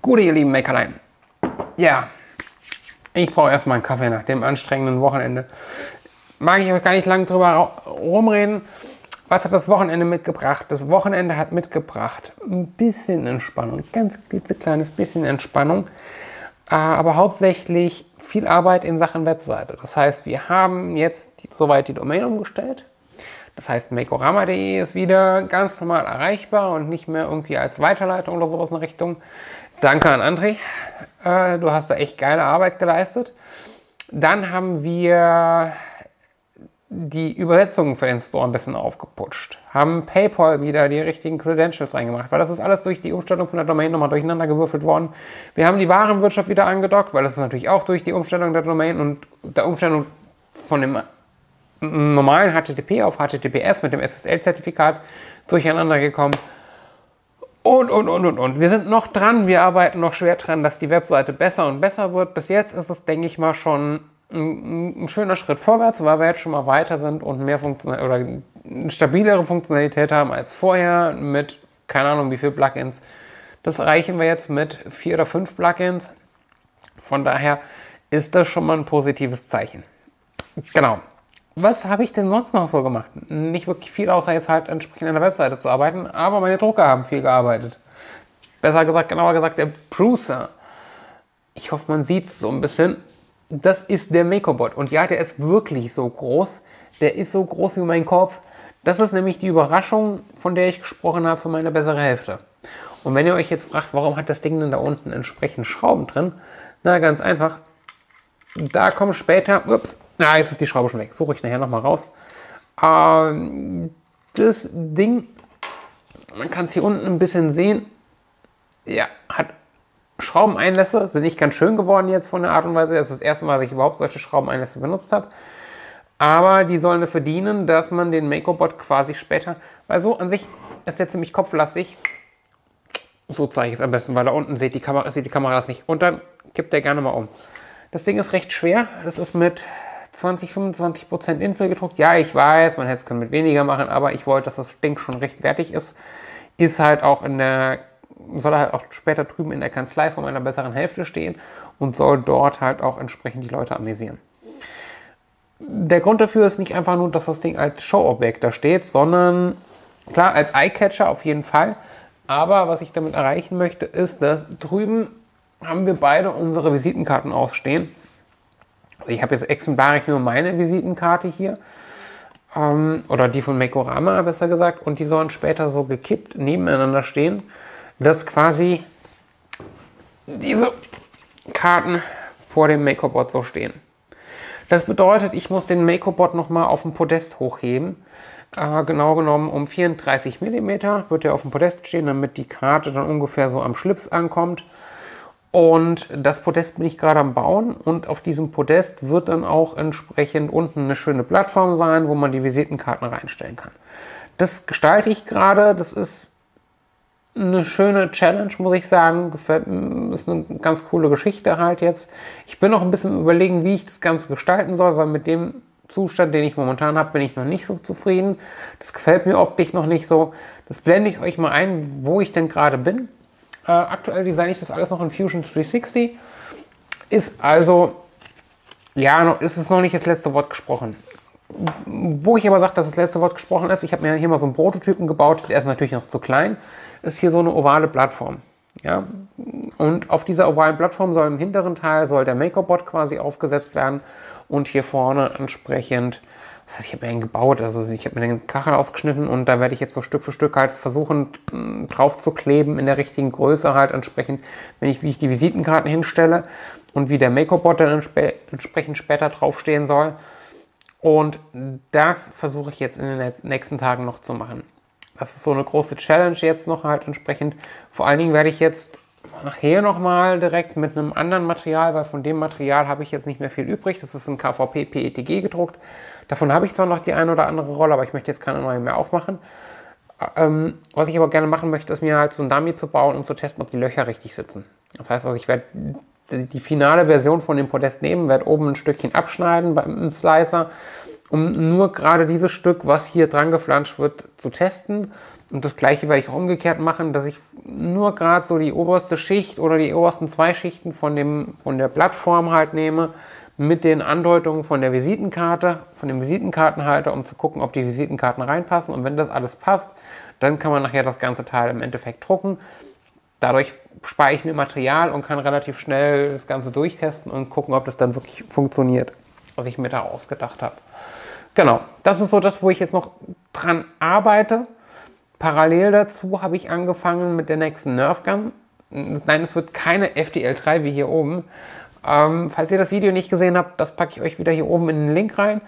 Gute, ihr lieben Mäckerlein. Ja, ich brauche erstmal einen Kaffee nach dem anstrengenden Wochenende. Mag ich euch gar nicht lange drüber rumreden. Was hat das Wochenende mitgebracht? Das Wochenende hat mitgebracht ein bisschen Entspannung, ganz klitzekleines bisschen Entspannung, aber hauptsächlich viel Arbeit in Sachen Webseite. Das heißt, wir haben jetzt soweit die Domain umgestellt. Das heißt, makeorama.de ist wieder ganz normal erreichbar und nicht mehr irgendwie als Weiterleitung oder sowas in Richtung. Danke an André, du hast da echt geile Arbeit geleistet. Dann haben wir die Übersetzungen für den Store ein bisschen aufgeputscht, haben PayPal wieder die richtigen Credentials reingemacht, weil das ist alles durch die Umstellung von der Domain nochmal durcheinander gewürfelt worden. Wir haben die Warenwirtschaft wieder angedockt, weil das ist natürlich auch durch die Umstellung der Domain und der Umstellung von dem normalen HTTP auf HTTPS mit dem SSL-Zertifikat durcheinander gekommen. Und. Wir sind noch dran, wir arbeiten noch schwer dran, dass die Webseite besser und besser wird. Bis jetzt ist es, denke ich mal, schon ein schöner Schritt vorwärts, weil wir jetzt schon mal weiter sind und mehr oder eine stabilere Funktionalität haben als vorher mit, keine Ahnung wie viel Plugins. Das erreichen wir jetzt mit 4 oder 5 Plugins. Von daher ist das schon mal ein positives Zeichen. Genau. Was habe ich denn sonst noch so gemacht? Nicht wirklich viel, außer jetzt halt entsprechend an der Webseite zu arbeiten, aber meine Drucker haben viel gearbeitet. Besser gesagt, genauer gesagt, der Prusa. Ich hoffe, man sieht es so ein bisschen. Das ist der MakerBot. Und ja, der ist wirklich so groß. Der ist so groß wie mein Kopf. Das ist nämlich die Überraschung, von der ich gesprochen habe, für meine bessere Hälfte. Und wenn ihr euch jetzt fragt, warum hat das Ding denn da unten entsprechend Schrauben drin? Na, ganz einfach. Da kommen später... Ups. Jetzt ist die Schraube schon weg. Suche ich nachher nochmal raus. Das Ding, man kann es hier unten ein bisschen sehen, ja, hat Schraubeneinlässe, sind nicht ganz schön geworden jetzt von der Art und Weise. Das ist das erste Mal, dass ich überhaupt solche Schraubeneinlässe benutzt habe. Aber die sollen dafür dienen, dass man den MakerBot quasi später, weil so an sich ist der ziemlich kopflastig. So zeige ich es am besten, weil da unten sieht die Kamera das nicht. Und dann kippt der gerne mal um. Das Ding ist recht schwer. Das ist mit 20-25% Infill gedruckt. Ja, ich weiß, man hätte es mit weniger machen, aber ich wollte, dass das Ding schon recht wertig ist. Ist halt auch soll halt auch später drüben in der Kanzlei von meiner besseren Hälfte stehen und soll dort halt auch entsprechend die Leute amüsieren. Der Grund dafür ist nicht einfach nur, dass das Ding als Showobjekt da steht, sondern klar als Eyecatcher auf jeden Fall. Aber was ich damit erreichen möchte, ist, dass drüben haben wir beide unsere Visitenkarten ausstehen. Ich habe jetzt exemplarisch nur meine Visitenkarte hier, oder die von Makeorama besser gesagt, und die sollen später so gekippt nebeneinander stehen, dass quasi diese Karten vor dem MakerBot so stehen. Das bedeutet, ich muss den MakerBot nochmal auf dem Podest hochheben. Genau genommen um 34 mm wird er auf dem Podest stehen, damit die Karte dann ungefähr so am Schlips ankommt. Und das Podest bin ich gerade am Bauen und auf diesem Podest wird dann auch entsprechend unten eine schöne Plattform sein, wo man die Visitenkarten reinstellen kann. Das gestalte ich gerade, das ist eine schöne Challenge, muss ich sagen. Gefällt mir, ist eine ganz coole Geschichte halt jetzt. Ich bin noch ein bisschen überlegen, wie ich das Ganze gestalten soll, weil mit dem Zustand, den ich momentan habe, bin ich noch nicht so zufrieden. Das gefällt mir optisch noch nicht so. Das blende ich euch mal ein, wo ich denn gerade bin. Aktuell designe ich das alles noch in Fusion 360. Ist also, ja, ist es noch nicht das letzte Wort gesprochen. Wo ich aber sage, dass das letzte Wort gesprochen ist, ich habe mir hier mal so einen Prototypen gebaut, der ist natürlich noch zu klein, ist hier so eine ovale Plattform. Ja? Und auf dieser ovalen Plattform soll im hinteren Teil der MakerBot quasi aufgesetzt werden und hier vorne entsprechend, das heißt, ich habe mir einen gebaut, also ich habe mir den Kachel ausgeschnitten und da werde ich jetzt so Stück für Stück halt versuchen drauf zu kleben in der richtigen Größe halt entsprechend, wie ich die Visitenkarten hinstelle und wie der MakerBot dann entsprechend später draufstehen soll. Und das versuche ich jetzt in den nächsten Tagen noch zu machen. Das ist so eine große Challenge jetzt noch halt entsprechend. Vor allen Dingen werde ich jetzt nachher nochmal direkt mit einem anderen Material, weil von dem Material habe ich jetzt nicht mehr viel übrig. Das ist ein KVP PETG gedruckt. Davon habe ich zwar noch die eine oder andere Rolle, aber ich möchte jetzt keine neue mehr aufmachen. Was ich aber gerne machen möchte, ist mir halt so ein Dummy zu bauen, um zu testen, ob die Löcher richtig sitzen. Das heißt also, ich werde die finale Version von dem Podest nehmen, werde oben ein Stückchen abschneiden beim Slicer, um nur gerade dieses Stück, was hier dran geflanscht wird, zu testen. Und das gleiche werde ich auch umgekehrt machen, dass ich nur gerade so die oberste Schicht oder die obersten 2 Schichten von der Plattform halt nehme, mit den Andeutungen von der Visitenkarte, von dem Visitenkartenhalter, um zu gucken, ob die Visitenkarten reinpassen. Und wenn das alles passt, dann kann man nachher das ganze Teil im Endeffekt drucken. Dadurch spare ich mir Material und kann relativ schnell das Ganze durchtesten und gucken, ob das dann wirklich funktioniert, was ich mir da ausgedacht habe. Genau, das ist so das, wo ich jetzt noch dran arbeite. Parallel dazu habe ich angefangen mit der nächsten Nerf Gun. Nein, es wird keine FDL3 wie hier oben. Falls ihr das Video nicht gesehen habt, das packe ich euch wieder hier oben in den Link rein.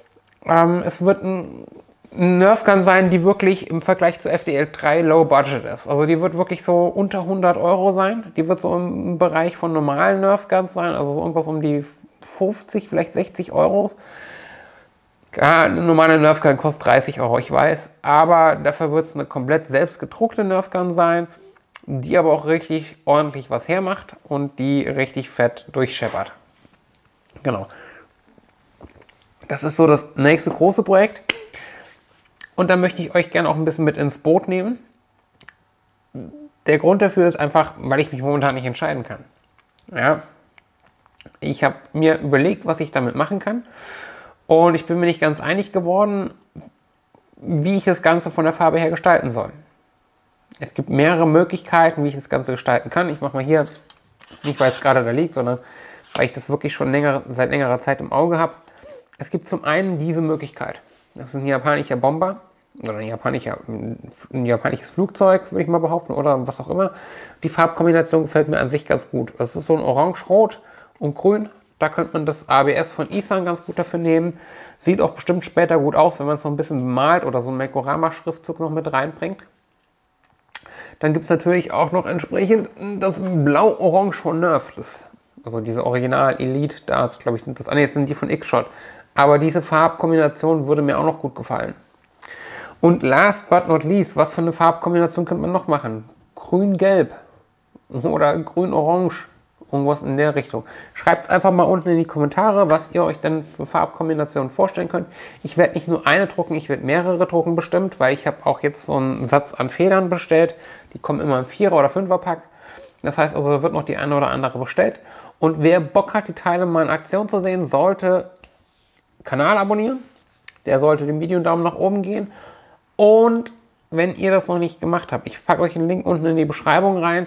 Es wird ein Nerf Gun sein, die wirklich im Vergleich zu FDL3 Low Budget ist. Also die wird wirklich so unter 100 Euro sein. Die wird so im Bereich von normalen Nerf Guns sein, also so irgendwas um die 50, vielleicht 60 Euro. Ja, eine normale Nerf Gun kostet 30 Euro, ich weiß. Aber dafür wird es eine komplett selbst gedruckte Nerf Gun sein, die aber auch richtig ordentlich was hermacht und die richtig fett durchscheppert. Genau. Das ist so das nächste große Projekt. Und da möchte ich euch gerne auch ein bisschen mit ins Boot nehmen. Der Grund dafür ist einfach, weil ich mich momentan nicht entscheiden kann. Ja. Ich habe mir überlegt, was ich damit machen kann. Und ich bin mir nicht ganz einig geworden, wie ich das Ganze von der Farbe her gestalten soll. Es gibt mehrere Möglichkeiten, wie ich das Ganze gestalten kann. Ich mache mal hier, nicht weil es gerade da liegt, sondern weil ich das wirklich schon seit längerer Zeit im Auge habe. Es gibt zum einen diese Möglichkeit. Das ist ein japanischer Bomber oder ein japanisches Flugzeug, würde ich mal behaupten, oder was auch immer. Die Farbkombination gefällt mir an sich ganz gut. Das ist so ein Orange-Rot und Grün. Da könnte man das ABS von Isan ganz gut dafür nehmen. Sieht auch bestimmt später gut aus, wenn man es noch ein bisschen bemalt oder so einen Mekorama-Schriftzug noch mit reinbringt. Dann gibt es natürlich auch noch entsprechend das Blau-Orange von Nerf. Also diese Original-Elite-Darts, glaube ich, sind das. Das sind die von X-Shot. Aber diese Farbkombination würde mir auch noch gut gefallen. Und last but not least, was für eine Farbkombination könnte man noch machen? Grün-Gelb oder Grün-Orange. Irgendwas in der Richtung. Schreibt es einfach mal unten in die Kommentare, was ihr euch denn für Farbkombinationen vorstellen könnt. Ich werde nicht nur eine drucken, ich werde mehrere drucken bestimmt, weil ich habe auch jetzt so einen Satz an Federn bestellt. Die kommen immer im 4er oder 5er Pack. Das heißt also, da wird noch die eine oder andere bestellt. Und wer Bock hat, die Teile mal in Aktion zu sehen, sollte Kanal abonnieren. Der sollte dem Video einen Daumen nach oben gehen. Und wenn ihr das noch nicht gemacht habt, ich packe euch einen Link unten in die Beschreibung rein,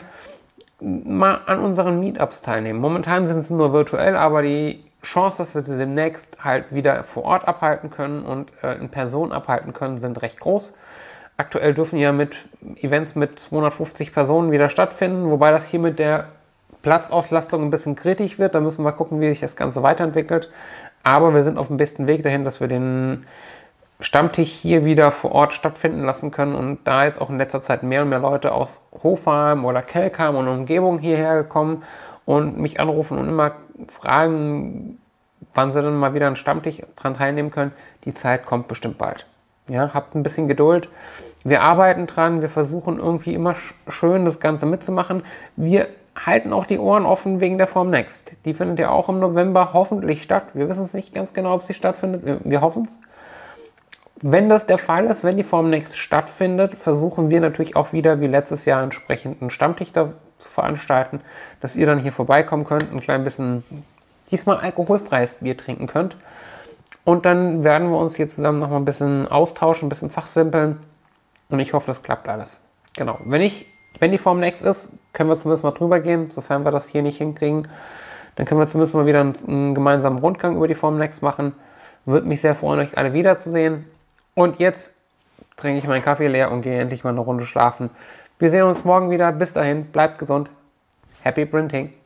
mal an unseren Meetups teilnehmen. Momentan sind sie nur virtuell, aber die Chance, dass wir sie demnächst halt wieder vor Ort abhalten können und in Person abhalten können, sind recht groß. Aktuell dürfen ja mit Events mit 250 Personen wieder stattfinden, wobei das hier mit der Platzauslastung ein bisschen kritisch wird. Da müssen wir gucken, wie sich das Ganze weiterentwickelt. Aber wir sind auf dem besten Weg dahin, dass wir den Stammtisch hier wieder vor Ort stattfinden lassen können und da jetzt auch in letzter Zeit mehr und mehr Leute aus Hofheim oder Kelkheim und Umgebung hierher gekommen und mich anrufen und immer fragen, wann sie dann mal wieder einen Stammtisch dran teilnehmen können. Die Zeit kommt bestimmt bald. Ja, habt ein bisschen Geduld. Wir arbeiten dran, wir versuchen irgendwie immer schön das Ganze mitzumachen. Wir halten auch die Ohren offen wegen der Formnext. Die findet ja auch im November hoffentlich statt. Wir wissen es nicht ganz genau, ob sie stattfindet. Wir hoffen es. Wenn das der Fall ist, wenn die Formnext stattfindet, versuchen wir natürlich auch wieder, wie letztes Jahr, entsprechend einen Stammtisch da zu veranstalten, dass ihr dann hier vorbeikommen könnt, ein klein bisschen, diesmal alkoholfreies Bier trinken könnt. Und dann werden wir uns hier zusammen noch mal ein bisschen austauschen, ein bisschen fachsimpeln. Und ich hoffe, das klappt alles. Genau. Wenn die Formnext ist, können wir zumindest mal drüber gehen, sofern wir das hier nicht hinkriegen. Dann können wir zumindest mal wieder einen gemeinsamen Rundgang über die Formnext machen. Würde mich sehr freuen, euch alle wiederzusehen. Und jetzt trinke ich meinen Kaffee leer und gehe endlich mal eine Runde schlafen. Wir sehen uns morgen wieder. Bis dahin, bleibt gesund. Happy Printing!